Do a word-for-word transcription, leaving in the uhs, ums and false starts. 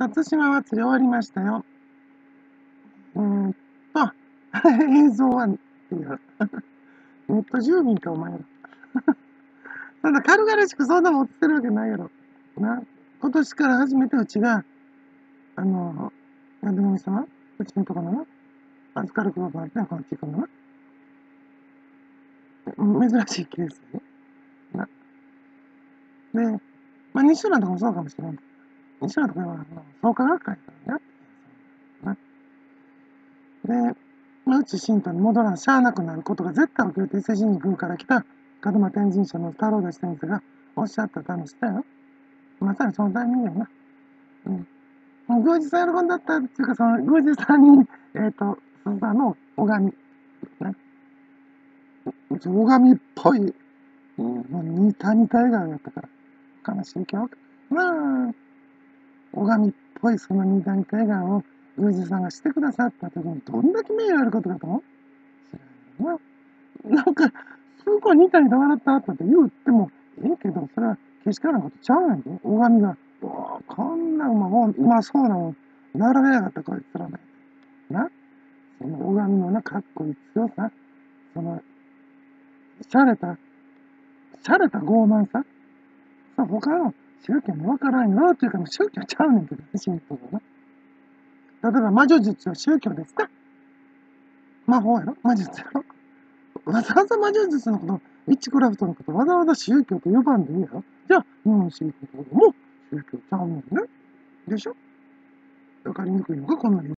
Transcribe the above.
辰島祭り終わりましたよ。うーんと、映像はっていう。ネット住民か、お前ら。ただ、軽々しくそんなもん映ってるわけないやろ。な。今年から初めてうちが、あの、なんでもみ様うちのところのな、預かることになってこの地区のな。珍しいケースでね。な。で、まあ、西浦のとこもそうかもしれん。西浦のところは、あの創価学会からやってんな。で、まあ、うち信徒に戻らんしゃあなくなることが絶対起きるって伊勢神宮から来た門間天神社の太郎田先生がおっしゃったためしたよ。まさにそのタイミングやな。うん。宮司さん喜んだったっていうか、その宮司さんに、えっ、ー、と、そのの拝み。ね。拝みっぽい、うん、もう似た似た笑顔やったから。悲しい今日。まあ、拝みっぽいその似た似た笑顔を宮司さんがしてくださった時にどんだけ名誉あることかと思う？知らんよな。なんか、すごい似た似た笑った後って言うてもええけど、それはけしからんことちゃうねんで。拝みが、うわぁ、こんなうまうまそうなもん、並べやがったこいつらね。な、その拝みのな、かっこいい強さ、その、しゃれた、しゃれた傲慢さ、さ、他の宗教にわからんよっていうか、宗教ちゃうねんけどね、神道がな。例えば魔女術は宗教ですか？魔法やろ？魔術やろ？わざわざ魔術術のこと、ウィッチクラフトのこと、わざわざ宗教と呼ばんでいいやろ？じゃあ、日本宗教とかも宗教ちゃうもんね。でしょ？わかりにくいのか、こんなに。